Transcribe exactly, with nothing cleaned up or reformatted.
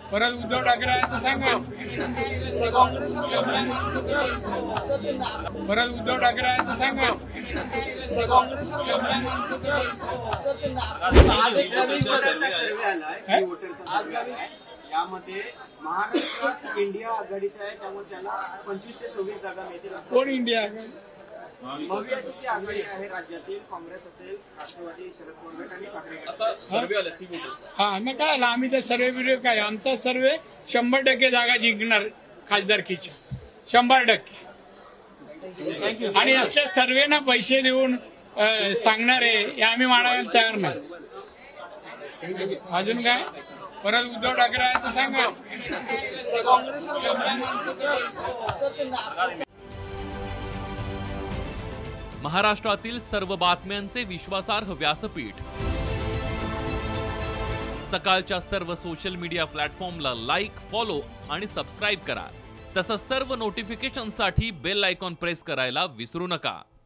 परत उद्धव ठाकरे आहे तर सांगा. परत उद्धव ठाकरे आहे तर सांगा. यामध्ये महाराष्ट्रात इंडिया आघाडीचा आहे, त्यामुळे त्याला पंचवीस ते सव्वीस जागा मिळतील. कोण इंडिया? मवियाची जी आघाडी आहे राज्यातील, काँग्रेस असेल, राष्ट्रवादी, शरद पवार गट आणि ठाकरे गट. हा मग काय आला, आम्ही तर सर्वे बिर्वे काय, आमचा सर्वे शंभर टक्के जागा जिंकणार खासदारकीच्या, शंभर टक्के. आणि असल्या सर्वेना पैसे देऊन सांगणारे हे आम्ही मानायला तयार नाही. अजून काय? परत उद्धव ठाकरे आहे तर सांगा. महाराष्ट्रातील सर्व बातम्यांचे विश्वासार्ह व्यासपीठ, सकाळच्या सर्व सोशल मीडिया प्लॅटफॉर्मला लाईक, फॉलो आणि सबस्क्राईब करा. तसंच सर्व नोटिफिकेशनसाठी बेल आयकॉन प्रेस करायला विसरू नका.